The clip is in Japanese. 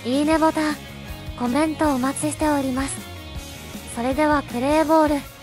いいねボタン、コメントお待ちしております。それではプレーボール。